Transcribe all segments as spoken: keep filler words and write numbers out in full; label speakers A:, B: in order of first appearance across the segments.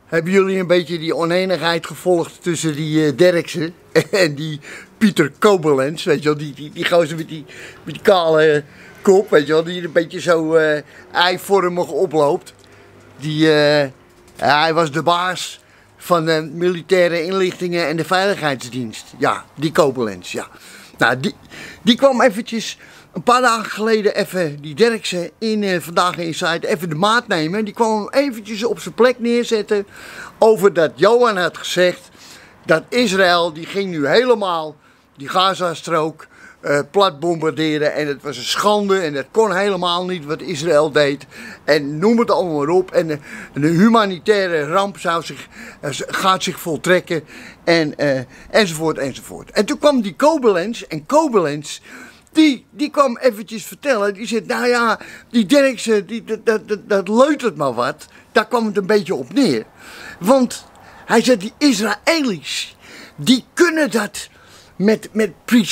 A: Hebben jullie een beetje die oneenigheid gevolgd tussen die uh, Derksen en die Pieter Koblenz, weet je wel, die, die, die gozer met die, met die kale kop, weet je wel, die een beetje zo uh, eivormig oploopt. Die, uh, ja, hij was de baas van de militaire inlichtingen en de veiligheidsdienst. Ja, die Koblenz, ja. Nou, die, die kwam eventjes een paar dagen geleden even, die Derksen, in uh, Vandaag Inside, even de maat nemen. Die kwam hem eventjes op zijn plek neerzetten over dat Johan had gezegd dat Israël, die ging nu helemaal die Gazastrook uh, plat bombarderen en het was een schande en dat kon helemaal niet wat Israël deed. En noem het allemaal maar op. En uh, een humanitaire ramp zou zich, uh, gaat zich voltrekken en, uh, enzovoort enzovoort. En toen kwam die Koblenz en Koblenz, Die, die kwam eventjes vertellen, die zei, nou ja, die Derksen, die, dat, dat, dat, dat leutert maar wat. Daar kwam het een beetje op neer. Want hij zei, die Israëli's, die kunnen dat met, met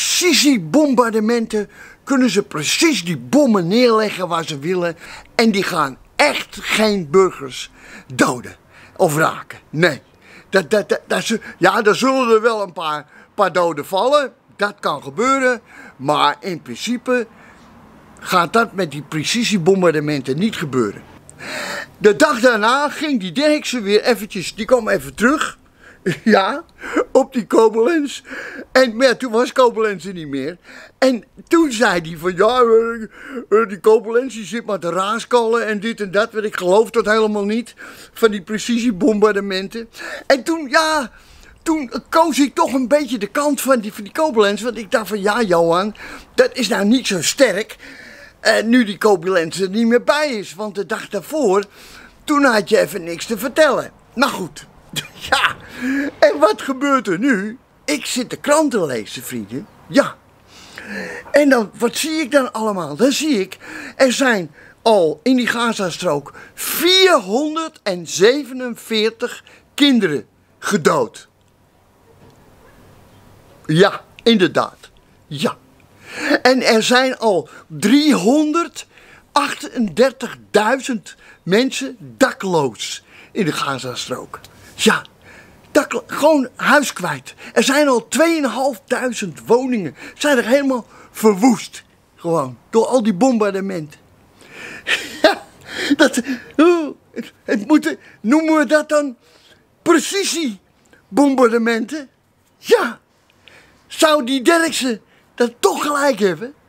A: precisiebombardementen, kunnen ze precies die bommen neerleggen waar ze willen. En die gaan echt geen burgers doden of raken. Nee, dat, dat, dat, dat, ja, daar zullen er wel een paar, paar doden vallen. Dat kan gebeuren, maar in principe gaat dat met die precisiebombardementen niet gebeuren. De dag daarna ging die Derksen weer eventjes, die kwam even terug, ja, op die Koblenz. En maar ja, toen was Koblenz er niet meer. En toen zei hij van, ja, die Koblenz die zit maar te raaskallen en dit en dat, want ik geloof dat helemaal niet, van die precisiebombardementen. En toen, ja... Toen koos ik toch een beetje de kant van die, van die Koblenz, want ik dacht van ja Johan, dat is nou niet zo sterk, uh, nu die Koblenz er niet meer bij is. Want de dag daarvoor, toen had je even niks te vertellen. Nou goed, ja, en wat gebeurt er nu? Ik zit de krant te lezen, vrienden, ja. En dan, wat zie ik dan allemaal? Dan zie ik, er zijn al in die Gazastrook vierhonderdzevenenveertig kinderen gedood. Ja, inderdaad. Ja. En er zijn al driehonderdachtendertigduizend mensen dakloos in de Gazastrook. Ja, daklo- gewoon huis kwijt. Er zijn al tweeënhalfduizend woningen. Zijn er helemaal verwoest. Gewoon, door al die bombardementen. Ja, dat... Het, het moeten, noemen we dat dan precisiebombardementen? Ja. Zou die Derksen dat toch gelijk hebben?